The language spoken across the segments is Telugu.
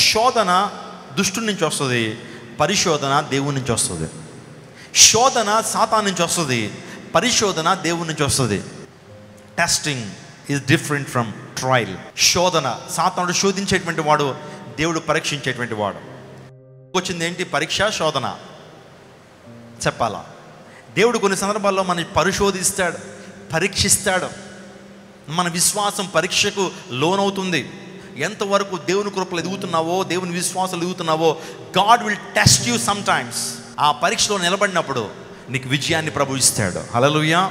శోధన దుష్టుడి నుంచి వస్తుంది, పరిశోధన దేవుని నుంచి వస్తుంది. శోధన సాతాను నుంచి వస్తుంది, పరిశోధన దేవుని నుంచి వస్తుంది. Testing is different from trial. శోధన, సాతానుడు శోధించేటువంటి వాడు, దేవుడు పరీక్షించేటువంటి వాడు. వచ్చింది ఏంటి? పరీక్ష, శోధన. చెప్పాలా? దేవుడు కొన్ని సందర్భాల్లో మనని పరిశోధిస్తాడు, పరీక్షిస్తాడు. మన విశ్వాసం పరీక్షకు లోనవుతుంది. ఎంతవరకు దేవుని కృపలు ఎదుగుతున్నావో, దేవుని విశ్వాసాలు ఎదుగుతున్నావో, God will test you sometimes. ఆ పరీక్షలో నిలబడినప్పుడు నీకు విజయాన్ని ప్రభు ఇస్తాడు. హల్లెలూయా.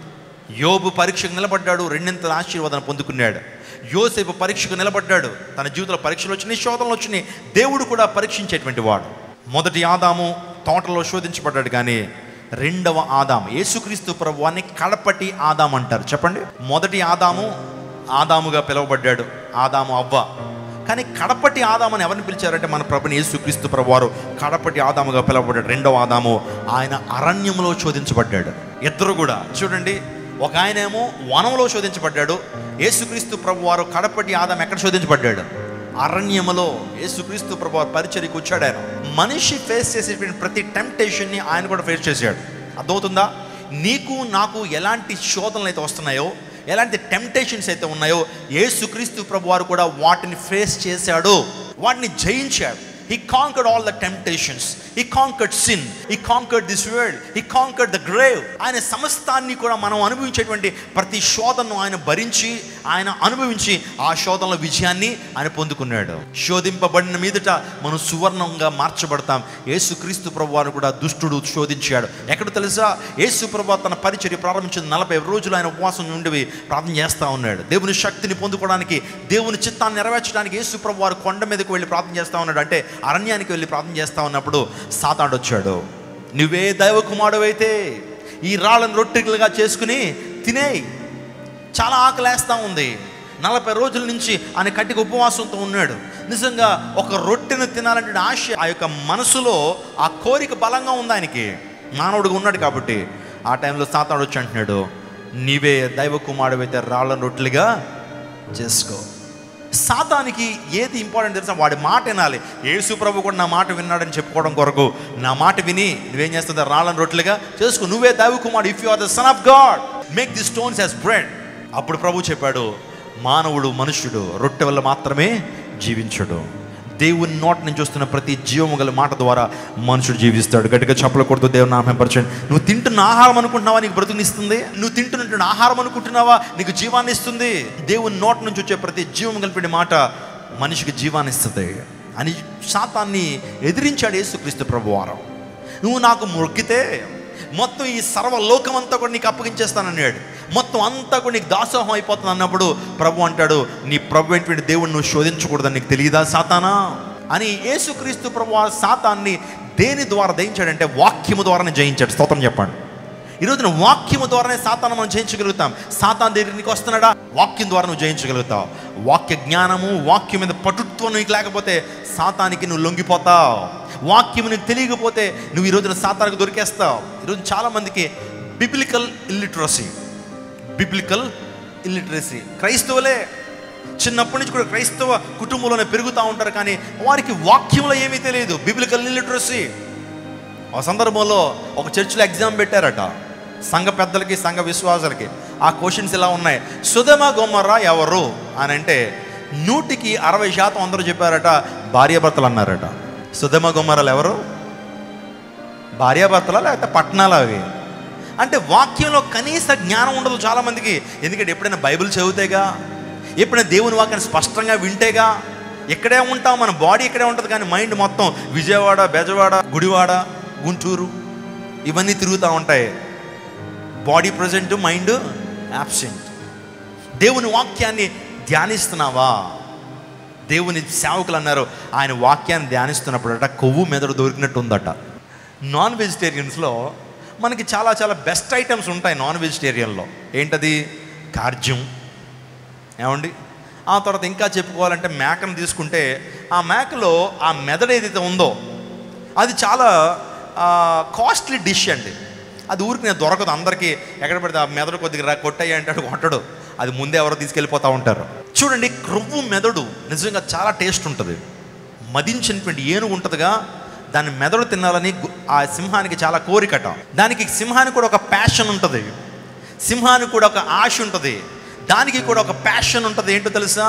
యోబు పరీక్షకు నిలబడ్డాడు, రెండింతల ఆశీర్వాదాన్ని పొందుకున్నాడు. యోసేపు పరీక్షకు నిలబడ్డాడు, తన జీవితంలో పరీక్షలు వచ్చినాయి, శోధనలు వచ్చినాయి. దేవుడు కూడా పరీక్షించేటువంటి వాడు. మొదటి ఆదాము తోటలో శోధించబడ్డాడు, కానీ రెండవ ఆదాము, యేసుక్రీస్తు ప్రభువాన్ని కడపటి ఆదాము అంటారు. చెప్పండి. మొదటి ఆదాము ఆదాముగా పిలువబడ్డాడు, ఆదాము అవ్వ. కానీ కడపటి ఆదాము అని ఎవరిని పిలిచారంటే మన ప్రభుని యేసుక్రీస్తు ప్రభువారు కడపటి ఆదాముగా పిలువబడ్డాడు. రెండవ ఆదాము ఆయన అరణ్యంలో శోధించబడ్డాడు. ఇద్దరు కూడా చూడండి, ఒక ఆయనేమో వనంలో శోధించబడ్డాడు, యేసుక్రీస్తు ప్రభువారు కడపటి ఆదాము ఎక్కడ శోధించబడ్డాడు? అరణ్యములో. యేసుక్రీస్తు ప్రభువారు పరిచర్యకు వచ్చాడు. ఆయన మనిషి ఫేస్ చేసేటువంటి ప్రతి టెంప్టేషన్ని ఆయన కూడా ఫేస్ చేశాడు. అర్థమవుతుందా? నీకు నాకు ఎలాంటి శోధనలు అయితే వస్తున్నాయో, ఎలాంటి టెంప్టేషన్స్ అయితే ఉన్నాయో, యేసుక్రీస్తు ప్రభువారు కూడా వాటిని ఫేస్ చేశాడు, వాటిని జయించాడు. He conquered all the temptations. He conquered sin. He conquered this world. He conquered the grave. ఆయన సమస్తాన్ని కూడా మనం అనుభవించేటువంటి ప్రతి శోధనను ఆయన భరించి, ఆయన అనుభవించి ఆ శోధనలో విజయాన్ని ఆయన పొందుకున్నాడు. శోధింపబడిన మీదట మనం సువర్ణంగా మార్చబడతాం. యేసుక్రీస్తు ప్రభువారు కూడా దుష్టుడు శోధించాడు. ఎక్కడ తెలుసా? యేసు ప్రభువు తన పరిచర్య ప్రారంభించిన 40 రోజులు ఆయన ఉపవాసం నుండి ప్రార్థన చేస్తూ ఉన్నాడు. దేవుని శక్తిని పొందుకోవడానికి, దేవుని చిత్తాన్ని నెరవేర్చడానికి యేసు ప్రభువారు కొండ మీదకి వెళ్ళి ప్రార్థన చేస్తూ ఉన్నాడు. అంటే అరణ్యానికి వెళ్ళి ప్రార్థన చేస్తూ ఉన్నప్పుడు సాతానుడు వచ్చాడు. నువ్వే దైవ కుమారుడైతే ఈ రాళ్ళను రొట్టెలుగా చేసుకుని తినేయి, చాలా ఆకలేస్తూ ఉంది. 40 రోజుల నుంచి ఆయన కట్టిక ఉపవాసంతో ఉన్నాడు. నిజంగా ఒక రొట్టెను తినాలంటే ఆశ, ఆ యొక్క మనసులో ఆ కోరిక బలంగా ఉంది ఆయనకి. మానవుడిగా ఉన్నాడు కాబట్టి ఆ టైంలో సాతానుడు వచ్చి అంటున్నాడు, నీవే దైవ కుమారుడైతే రాళ్ళను రొట్టెలుగా చేసుకో. సాతానికి ఏది ఇంపార్టెంట్ తెలుసా? వాడి మాట వినాలి. యేసు ప్రభు కూడా నా మాట విన్నాడని చెప్పుకోవడం కొరకు నా మాట విని నువ్వేం చేస్తుంది? రాళ్ళను రొట్టెలుగా చేసుకో. నువ్వే దైవ కుమారుడు. If you are the son of God, make the stones as bread. అప్పుడు ప్రభు చెప్పాడు, మానవుడు, మనుష్యుడు రొట్టె వల్ల మాత్రమే జీవించడు, దేవుని నోటి నుంచి వస్తున్న ప్రతి జీవము గల మాట ద్వారా మనుషుడు జీవిస్తాడు. గట్టిగా చప్పలు కొడుతూ దేవుని నామం పరచండి. నువ్వు తింటున్న ఆహారం అనుకుంటున్నావా నీకు బ్రతుకునిస్తుంది? నువ్వు తింటున్న ఆహారం అనుకుంటున్నావా నీకు జీవాన్ని ఇస్తుంది? దేవుని నోటి నుంచి వచ్చే ప్రతి జీవము కలిపిన మాట మనిషికి జీవాన్ని ఇస్తుంది అని సాతాన్ని ఎదిరించాడు యేసుక్రీస్తు ప్రభువారు. నువ్వు నాకు మొక్కితే మొత్తం ఈ సర్వలోకం అంతా కూడా నీకు అప్పగించేస్తానన్నాడు. మొత్తం అంతా కూడా నీకు దాసోహం అయిపోతుంది అన్నప్పుడు ప్రభు అంటాడు, నీ ప్రభు ఏంటి దేవుడిని నువ్వు శోధించకూడదని నీకు తెలియదా సాతానా అని. యేసుక్రీస్తు ప్రభు సాతాన్ని దేని ద్వారా జయించాడంటే వాక్యము ద్వారానే జయించాడు. స్తోత్రం చెప్పండి. ఈరోజున వాక్యము ద్వారానే సాతాను మనం జయించగలుగుతాం. సాతాను దగ్గర నీకు వస్తున్నాడా? వాక్యం ద్వారా నువ్వు జయించగలుగుతావు. వాక్య జ్ఞానము, వాక్యం మీద పటుత్వం నీకు లేకపోతే సాతానికి నువ్వు లొంగిపోతావు. వాక్యం నీకు తెలియకపోతే నువ్వు ఈ రోజున సాతానికి దొరికేస్తావు. ఈరోజు చాలామందికి బిబ్లికల్ ఇల్లిటరసీ క్రైస్తవులే చిన్నప్పటి నుంచి కూడా క్రైస్తవ కుటుంబంలోనే పెరుగుతూ ఉంటారు, కానీ వారికి వాక్యంలో ఏమీ తెలియదు. Biblical illiteracy. ఆ సందర్భంలో ఒక చర్చిలో ఎగ్జామ్ పెట్టారట సంఘ పెద్దలకి, సంఘ విశ్వాసాలకి. ఆ క్వశ్చన్స్ ఇలా ఉన్నాయి, సొదొమ గొమొర్రా ఎవరు అని అంటే 100కి 60% అందరూ చెప్పారట భార్యాభర్తలు అన్నారట. సొదొమ గొమొర్రాలు ఎవరు? భార్యాభర్తలా లేకపోతే పట్టణాలు అవి? అంటే వాక్యంలో కనీస జ్ఞానం ఉండదు చాలామందికి. ఎందుకంటే ఎప్పుడైనా బైబిల్ చదివితేగా, ఎప్పుడైనా దేవుని వాక్యాన్ని స్పష్టంగా వింటేగా. ఎక్కడే ఉంటాం, మన బాడీ ఇక్కడే ఉంటుంది, కానీ మైండ్ మొత్తం విజయవాడ, బెజవాడ, గుడివాడ, గుంటూరు ఇవన్నీ తిరుగుతూ ఉంటాయి. Body present, mind absent. దేవుని వాక్యాన్ని ధ్యానిస్తున్నావా? దేవుని సేవకులు అన్నారు ఆయన వాక్యాన్ని ధ్యానిస్తున్నప్పుడట కొవ్వు మెదడు దొరికినట్టు ఉందట. నాన్ వెజిటేరియన్స్లో మనకి చాలా చాలా బెస్ట్ ఐటమ్స్ ఉంటాయి. నాన్ వెజిటేరియన్లో ఏంటది? కార్జ్యం. ఏమండి? ఆ తర్వాత ఇంకా చెప్పుకోవాలంటే మేకను తీసుకుంటే ఆ మేకలో ఆ మెదడు ఏదైతే ఉందో అది చాలా కాస్ట్లీ డిష్ అండి. అది ఊరికి దొరకదు అందరికీ. ఎక్కడ పడితే ఆ మెదడు కొద్దిగా కొట్టయ్య అంటాడు, కొట్టడు. అది ముందే ఎవరో తీసుకెళ్ళిపోతూ ఉంటారు. చూడండి, క్రొవ్వు మెదడు నిజంగా చాలా టేస్ట్ ఉంటుంది. మదించినటువంటి ఏనుగు ఉంటుందిగా, దాని మెదడు తినాలని ఆ సింహానికి చాలా కోరికట. దానికి సింహానికి కూడా ఒక ప్యాషన్ ఉంటుంది, సింహానికి కూడా ఒక ఆశ ఉంటుంది, దానికి కూడా ఒక ప్యాషన్ ఉంటుంది. ఏంటో తెలుసా?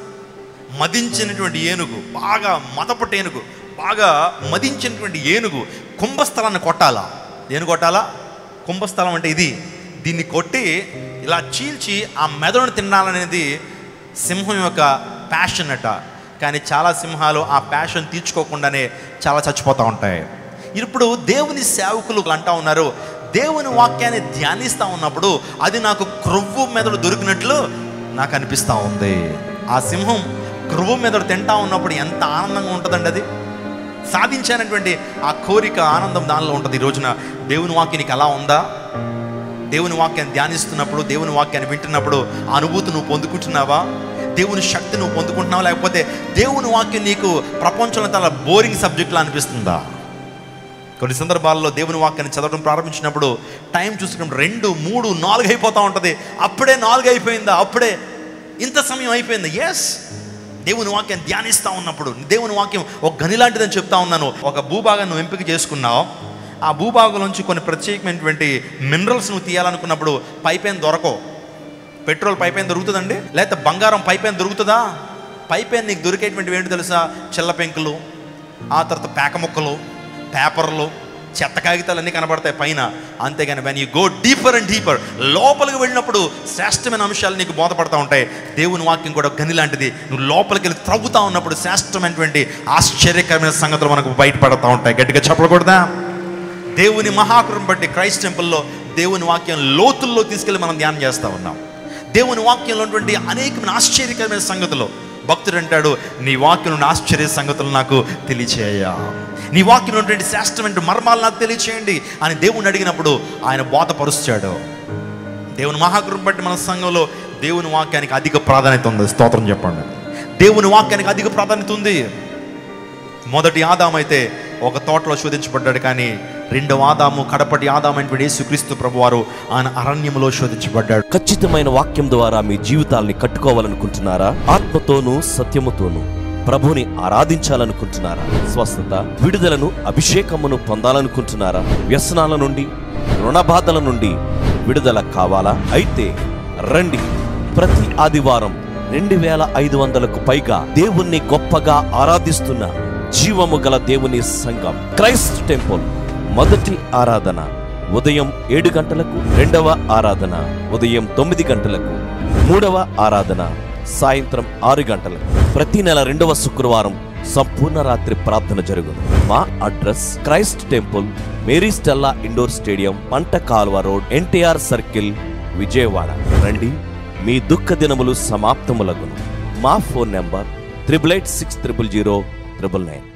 మదించినటువంటి ఏనుగు, బాగా మదపటి ఏనుగు, బాగా మదించినటువంటి ఏనుగు కుంభస్థలాన్ని కొట్టాలా. దేని కొట్టాలా? కుంభస్థలం అంటే ఇది. దీన్ని కొట్టి ఇలా చీల్చి ఆ మెదడును తినాలనేది సింహం యొక్క ప్యాషన్ అట. కానీ చాలా సింహాలు ఆ ప్యాషన్ తీర్చుకోకుండానే చాలా చచ్చిపోతూ ఉంటాయి. ఇప్పుడు దేవుని సేవకులు అంటా ఉన్నారు, దేవుని వాక్యాన్ని ధ్యానిస్తూ ఉన్నప్పుడు అది నాకు క్రొవ్వు మెదడు దొరికినట్లు నాకు అనిపిస్తూ ఉంది. ఆ సింహం క్రొవ్వు మెదడు తింటా ఉన్నప్పుడు ఎంత ఆనందంగా ఉంటుందండి. అది సాధించానటువంటి ఆ కోరిక, ఆనందం దానిలో ఉంటుంది. ఈ రోజున దేవుని వాక్యం నీకు అలా ఉందా? దేవుని వాక్యాన్ని ధ్యానిస్తున్నప్పుడు, దేవుని వాక్యాన్ని వింటున్నప్పుడు ఆ అనుభూతి నువ్వు పొందుకుంటున్నావా? దేవుని శక్తి నువ్వు పొందుకుంటున్నావా? లేకపోతే దేవుని వాక్యం నీకు ప్రపంచంలో చాలా బోరింగ్ సబ్జెక్టులా అనిపిస్తుందా? కొన్ని సందర్భాల్లో దేవుని వాక్యాన్ని చదవడం ప్రారంభించినప్పుడు టైం చూసుకున్నప్పుడు 2, 3, 4 అయిపోతూ ఉంటుంది. అప్పుడే 4 అయిపోయిందా? అప్పుడే ఇంత సమయం అయిపోయింది. ఎస్, దేవుని వాక్యం ధ్యానిస్తూ ఉన్నప్పుడు దేవుని వాక్యం ఒక గని లాంటిదని చెప్తా ఉన్నాను. ఒక భూభాగాన్ని నువ్వు ఎంపిక చేసుకున్నావు. ఆ భూభాగం నుంచి కొన్ని ప్రత్యేకమైనటువంటి మినరల్స్ నువ్వు తీయాలనుకున్నప్పుడు పైపైన దొరకవు. పెట్రోల్ పైపైన దొరుకుతుందండి, లేకపోతే బంగారం పైపైన దొరుకుతుందా? పైపైన నీకు దొరికేటువంటివి ఏంటి తెలుసా? చిల్ల పెంకులు, ఆ తర్వాత పేక ముక్కలు, పేపర్లు, చెత్త కాగితాలు అన్నీ కనబడతాయి పైన. అంతేగాని when you go deeper and deeper, లోపలికి వెళ్ళినప్పుడు శ్రేష్టమైన అంశాలు నీకు బోధపడతా ఉంటాయి. దేవుని వాక్యం కూడా గని లాంటిది. నువ్వు లోపలికి వెళ్ళి త్రవ్వుతూ ఉన్నప్పుడు శ్రేష్టమైనటువంటి ఆశ్చర్యకరమైన సంగతులు మనకు బయటపడతా ఉంటాయి. గట్టిగా చెప్పకూడదా? దేవుని మహాకృపను బట్టి క్రైస్ట్ టెంపుల్లో దేవుని వాక్యం లోతుల్లో తీసుకెళ్ళి మనం ధ్యానం చేస్తూ ఉన్నాం. దేవుని వాక్యంలో ఉన్నటువంటి అనేకమైన ఆశ్చర్యకరమైన సంగతులు. భక్తుడు అంటాడు, నీ వాక్యం నుండి ఆశ్చర్య సంగతులు నాకు తెలియచేయ, నీ వాక్యం ఉన్నటువంటి శ్రేష్టమైన మర్మాలు నాకు తెలియచేయండి అని దేవుని అడిగినప్పుడు ఆయన బోధపరుస్తాడు. దేవుని మహాకృపను బట్టి మన సంఘంలో దేవుని వాక్యానికి అధిక ప్రాధాన్యత ఉంది. స్తోత్రం చెప్పండి. దేవుని వాక్యానికి అధిక ప్రాధాన్యత ఉంది. మొదటి ఆదాము అయితే ఒక తోటలో శోధించబడ్డాడు, కానీ రెండవ ఆదాము, కడపటి ఆదాము అయినటువంటి యేసుక్రీస్తు ప్రభువారు ఆయన అరణ్యములో శోధించబడ్డాడు. ఖచ్చితమైన వాక్యం ద్వారా మీ జీవితాల్ని కట్టుకోవాలనుకుంటున్నారా? ఆత్మతోనూ సత్యముతోనూ ప్రభుని ఆరాధించాలనుకుంటున్నారా? స్వస్థత, విడుదలను, అభిషేకమును పొందాలనుకుంటున్నారా? వ్యసనాల నుండి, రుణబాధల నుండి విడుదల కావాలా? అయితే రండి. ప్రతి ఆదివారం 2500కు పైగా దేవుణ్ణి గొప్పగా ఆరాధిస్తున్న జీవము గల దేవుని సంఘం క్రైస్ట్ టెంపుల్ మొదటి ఆరాధన ఉదయం 7 గంటలకు, రెండవ ఆరాధన ఉదయం 9 గంటలకు, మూడవ ఆరాధన సాయంత్రం 6 గంటలకు. ప్రతి నెల 2వ శుక్రవారం సంపూర్ణ రాత్రి ప్రార్థన జరుగును. మా address Christ temple, Mary Stella indoor stadium, Panta Kalva road, NTR circle, Vijayawada. రండి, మీ దుఃఖ దినములు సమాప్తములగును. మా ఫోన్ నెంబర్ 8886000999.